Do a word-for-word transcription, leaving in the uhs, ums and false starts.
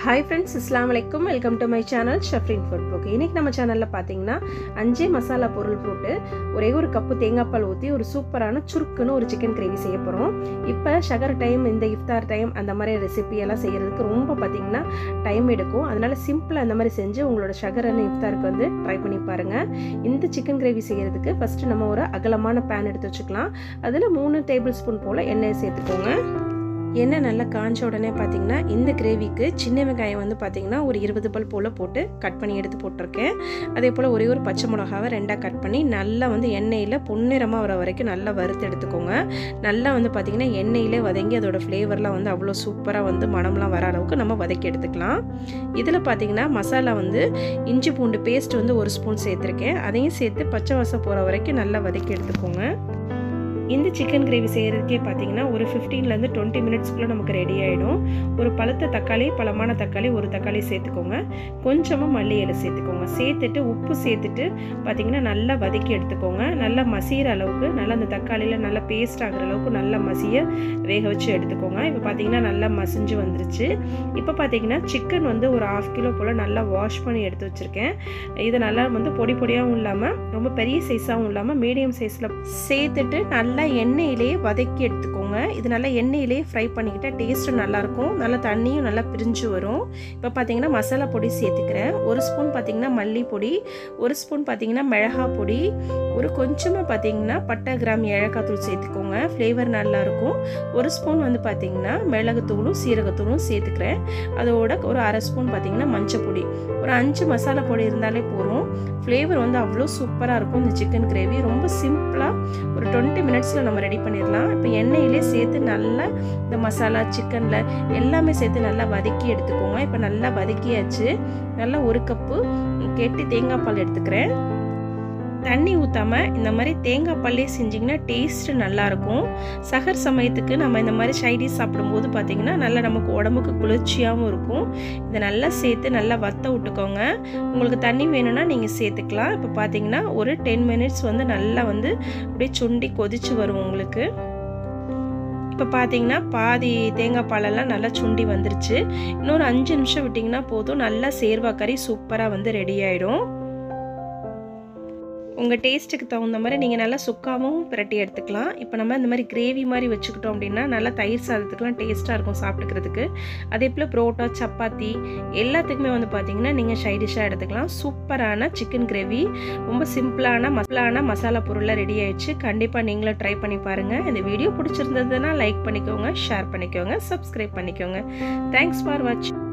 Hi friends, Assalamu alaikum. Welcome to my channel Safrinfoodbook. இன்னைக்கு நம்ம சேனல்ல பாத்தீங்கன்னா அஞ்சே மசாலா பொருள் போட்டு ஒரே ஒரு கப் தேங்காய் பால் ஊத்தி ஒரு சூப்பரான சுருக்குன்னு ஒரு சிக்கன் கிரேவி செய்ய போறோம். இப்போ ஷகர் டைம் இந்த இஃப்தார் டைம் அந்த மாதிரி ரெசிபி எல்லாம் செய்யிறதுக்கு ரொம்ப பாத்தீங்கன்னா டைம் எடுக்கும். அதனால சிம்பிளா அந்த மாதிரி செஞ்சு உங்களோட ஷகரான இஃப்தாருக்கு வந்து ட்ரை பண்ணி பாருங்க. இந்த சிக்கன் கிரேவி செய்யிறதுக்கு ஃபர்ஸ்ட் நம்ம ஒரு அகலமான pan எடுத்து வச்சுக்கலாம். அதுல மூணு டேபிள் ஸ்பூன் போல எண்ணெய் சேர்த்துக்கோங்க. எண்ணெய் நல்லா காஞ்ச உடனே பார்த்தீங்கன்னா இந்த கிரேவிக்கு சின்ன வெங்காயம் வந்து பார்த்தீங்கன்னா ஒரு இருபது பல் போல் போட்டு கட் பண்ணி எடுத்து போட்டிருக்கேன். அதே போல் ஒரே ஒரு பச்சை மிளகாவை ரெண்டாக கட் பண்ணி நல்லா வந்து எண்ணெயில் பொன்னிறமாக வர வரைக்கும் நல்லா வறுத்து எடுத்துக்கோங்க. நல்லா வந்து பார்த்திங்கன்னா எண்ணெயிலே வதங்கி அதோட ஃப்ளேவர்லாம் வந்து அவ்வளோ சூப்பராக வந்து மணம்லாம் வர அளவுக்கு நம்ம வதக்கி எடுத்துக்கலாம். இதில் பார்த்திங்கன்னா மசாலா வந்து இஞ்சி பூண்டு பேஸ்ட் வந்து ஒரு ஸ்பூன் சேர்த்துருக்கேன். அதையும் சேர்த்து பச்சை வாசம் போகிற வரைக்கும் நல்லா வதக்கி எடுத்துக்கோங்க. இந்த சிக்கன் கிரேவி செய்கிறதுக்கே பார்த்தீங்கன்னா ஒரு ஃபிஃப்டீன்லேருந்து டுவெண்ட்டி மினிட்ஸ்க்குள்ளே நமக்கு ரெடி ஆகிடும். ஒரு பழுத்த தக்காளி பழமான தக்காளி ஒரு தக்காளி சேர்த்துக்கோங்க. கொஞ்சமாக மல்லி இலை சேர்த்துக்கோங்க. சேர்த்துட்டு உப்பு சேர்த்துட்டு பார்த்திங்கன்னா நல்லா வதக்கி எடுத்துக்கோங்க. நல்லா மசிகிற அளவுக்கு நல்லா அந்த தக்காளியில் நல்லா பேஸ்ட் ஆகிற அளவுக்கு நல்லா மசிய வேக வச்சு எடுத்துக்கோங்க. இப்போ பார்த்திங்கன்னா நல்லா மசிஞ்சு வந்துருச்சு. இப்போ பார்த்திங்கன்னா சிக்கன் வந்து ஒரு ஹாஃப் கிலோ போல் நல்லா வாஷ் பண்ணி எடுத்து வச்சுருக்கேன். இது நல்லா வந்து பொடி பொடியாகவும் இல்லாமல் ரொம்ப பெரிய சைஸாகவும் இல்லாமல் மீடியம் சைஸில் சேர்த்துட்டு நல்லா எண்ணெயிலேயே வதக்கி எடுத்துக்கோங்க. இது நல்லா எண்ணெயிலேயே ஃப்ரை பண்ணிக்கிட்டால் டேஸ்ட்டு நல்லாயிருக்கும். நல்லா தண்ணியும் நல்லா பிரிஞ்சு வரும். இப்போ பார்த்தீங்கன்னா மசாலா பொடி சேர்த்துக்கிறேன். ஒரு ஸ்பூன் பார்த்தீங்கன்னா மல்லி பொடி, ஒரு ஸ்பூன் பார்த்தீங்கன்னா மிளகா பொடி, ஒரு கொஞ்சமாக பார்த்தீங்கன்னா பட்டை கிராம் ஏலக்காய் தூள் சேர்த்துக்கோங்க. ஃப்ளேவர் நல்லாயிருக்கும். ஒரு ஸ்பூன் வந்து பார்த்தீங்கன்னா மிளகுத்தூளும் சீரகத்தூளும் சேர்த்துக்கிறேன். அதோட ஒரு அரை ஸ்பூன் பார்த்தீங்கன்னா மஞ்சள் பொடி, ஒரு அஞ்சு மசாலா பொடி இருந்தாலே போதும். ஃப்ளேவர் வந்து அவ்வளோ சூப்பராக இருக்கும். இந்த சிக்கன் கிரேவி ரொம்ப சிம்பிளாக ஒரு டுவெண்ட்டி மினிட்ஸில் நம்ம ரெடி பண்ணிடலாம். இப்போ எண்ணெயிலே சேர்த்து நல்லா இந்த மசாலா சிக்கனில் எல்லாமே சேர்த்து நல்லா வதக்கி எடுத்துக்கோங்க. இப்போ நல்லா வதக்கியாச்சு. நல்லா ஒரு கப்பு கெட்டி தேங்காய் பால் எடுத்துக்கிறேன். தண்ணி ஊற்றாமல் இந்த மாதிரி தேங்காய் பால்லே செஞ்சிங்கன்னா டேஸ்ட்டு நல்லாயிருக்கும். சஹர் சமயத்துக்கு நம்ம இந்த மாதிரி சைடிஷ் சாப்பிடும்போது பார்த்திங்கன்னா நல்லா நமக்கு உடம்புக்கு குளிர்ச்சியாகவும் இருக்கும். இதை நல்லா சேர்த்து நல்லா வத்த விட்டுக்கோங்க. உங்களுக்கு தண்ணி வேணும்னா நீங்கள் சேர்த்துக்கலாம். இப்போ பார்த்திங்கன்னா ஒரு டென் மினிட்ஸ் வந்து நல்லா வந்து அப்படியே சுண்டி கொதிச்சு வரும் உங்களுக்கு. இப்போ பார்த்தீங்கன்னா பாதி தேங்காய் பாலெல்லாம் நல்லா சுண்டி வந்துருச்சு. இன்னொரு அஞ்சு நிமிஷம் விட்டிங்கன்னா போதும். நல்லா சேர்வா கறி சூப்பராக வந்து ரெடி ஆகிடும். உங்கள் டேஸ்ட்டுக்கு தகுந்த மாதிரி நீங்கள் நல்லா சுக்காவும் பிரட்டி எடுத்துக்கலாம். இப்போ நம்ம இந்த மாதிரி கிரேவி மாதிரி வச்சுக்கிட்டோம் அப்படின்னா நல்லா தயிர் சாதத்துக்குலாம் டேஸ்ட்டாக இருக்கும் சாப்பிட்டுக்கிறதுக்கு. அதே போல் புரோட்டா சப்பாத்தி எல்லாத்துக்குமே வந்து பார்த்தீங்கன்னா நீங்கள் சைடிஷ்ஷாக எடுத்துக்கலாம். சூப்பரான சிக்கன் கிரேவி ரொம்ப சிம்பிளான மசாலான மசாலா பொருளில் ரெடி ஆயிடுச்சு. கண்டிப்பாக நீங்களும் ட்ரை பண்ணி பாருங்கள். இந்த வீடியோ பிடிச்சிருந்ததுன்னா லைக் பண்ணிக்கோங்க, ஷேர் பண்ணிக்கோங்க, சப்ஸ்கிரைப் பண்ணிக்கோங்க. தேங்க்ஸ் ஃபார் வாட்சிங்.